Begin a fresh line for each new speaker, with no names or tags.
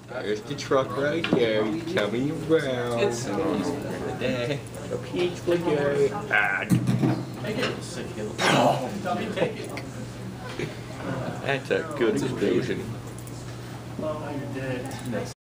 There's the truck right there. Tell me around.
It's
a peach flicker. That's a good explosion.